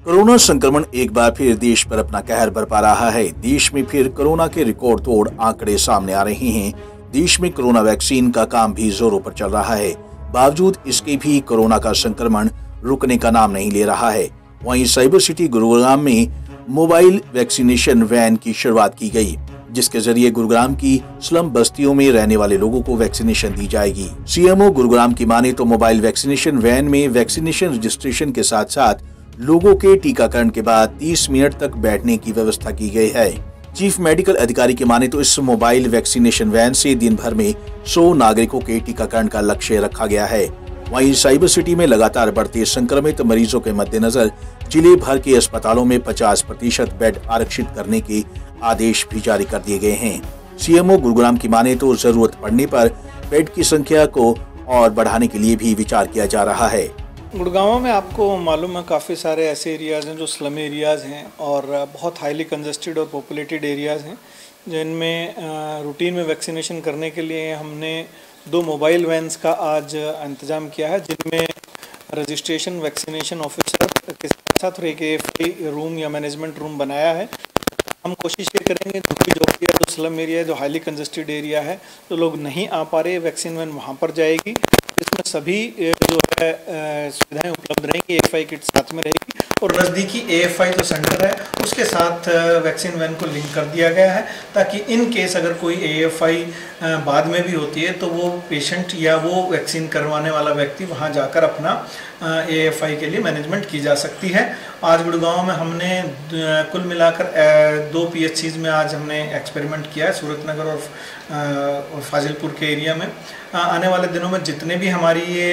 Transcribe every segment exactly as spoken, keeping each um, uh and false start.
Corona संक्रमण एक बार फिर देश पर अपना कहर बरपा रहा है। देश में फिर कोरोना के रिकॉर्ड तोड़ आंकड़े सामने आ रहे हैं। देश में कोरोना वैक्सीन का काम भी जोरों पर चल रहा है। बावजूद इसके भी कोरोना का संक्रमण रुकने का नाम नहीं ले रहा है। वहीं साइबर सिटी गुरुग्राम में मोबाइल वैक्सीनेशन वैन की शुरुआत की गई, जिसके जरिए गुरुग्राम की स्लम बस्तियों में रहने वाले लोगों को वैक्सीनेशन दी जाएगी। सीएमओ गुरुग्राम की माने तो मोबाइल वैक्सीनेशन वैन में वैक्सीनेशन रजिस्ट्रेशन के साथ साथ लोगों के टीकाकरण के बाद तीस मिनट तक बैठने की व्यवस्था की गई है। चीफ मेडिकल अधिकारी की माने तो इस मोबाइल वैक्सीनेशन वैन से दिन भर में सौ नागरिकों के टीकाकरण का लक्ष्य रखा गया है। वहीं साइबर सिटी में लगातार बढ़ते संक्रमित मरीजों के मद्देनजर जिले भर के अस्पतालों में पचास प्रतिशत बेड आरक्षित करने के आदेश भी जारी कर दिए गए हैं। सीएमओ गुरुग्राम की माने तो जरूरत पड़ने पर बेड की संख्या को और बढ़ाने के लिए भी विचार किया जा रहा है। गुड़गांव में आपको मालूम है काफ़ी सारे ऐसे एरियाज़ हैं जो स्लम एरियाज़ हैं और बहुत हाईली कंजस्टेड और पॉपुलेटेड एरियाज़ हैं, जिनमें रूटीन में वैक्सीनेशन करने के लिए हमने दो मोबाइल वैन्स का आज इंतज़ाम किया है, जिनमें रजिस्ट्रेशन वैक्सीनेशन ऑफिसर के साथ साथ एक एएफआई रूम या मैनेजमेंट रूम बनाया है। हम कोशिश ये करेंगे जो जो एरिया जो स्लम एरिया है, जो हाईली कंजस्टेड एरिया है, जो लोग नहीं आ पा रहे, वैक्सीन वैन वहाँ पर जाएगी। इसमें सभी जो है सुविधाएं उपलब्ध रहेंगी, एएफआई किट साथ में रहेगी और नज़दीकी एएफआई जो सेंटर है उसके साथ वैक्सीन वैन को लिंक कर दिया गया है, ताकि इन केस अगर कोई एएफआई बाद में भी होती है तो वो पेशेंट या वो वैक्सीन करवाने वाला व्यक्ति वहां जाकर अपना एएफआई के लिए मैनेजमेंट की जा सकती है। आज गुड़गांव में हमने कुल मिलाकर दो पीएचसीज में आज हमने एक्सपेरिमेंट किया है, सूरत नगर और फाजिलपुर के एरिया में। आने वाले दिनों में जितने भी हमारी ये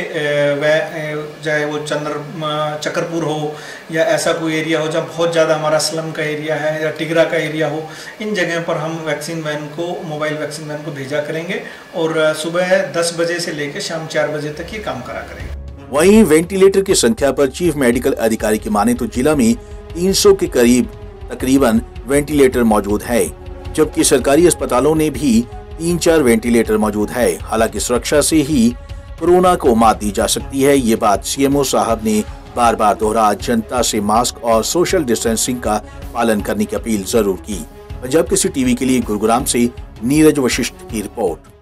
चाहे वो चंद्र चक्करपुर हो या ऐसा कोई एरिया हो जहाँ बहुत ज़्यादा हमारा स्लम का एरिया है या टिगरा का एरिया हो, इन जगह पर हम वैक्सीन वैन को मोबाइल वैक्सीन वैन को भेजा करेंगे और सुबह दस बजे से लेकर शाम चार बजे तक ये काम करा करेंगे। वहीं वेंटिलेटर की संख्या पर चीफ मेडिकल अधिकारी की माने तो जिला में तीन सौ के करीब तकरीबन वेंटिलेटर मौजूद है, जबकि सरकारी अस्पतालों ने भी तीन चार वेंटिलेटर मौजूद है। हालांकि सुरक्षा से ही कोरोना को मात दी जा सकती है, ये बात सीएमओ साहब ने बार बार दोहरा जनता से मास्क और सोशल डिस्टेंसिंग का पालन करने की अपील जरूर की। पंजाब केसरी टीवी के लिए गुरुग्राम से नीरज वशिष्ठ की रिपोर्ट।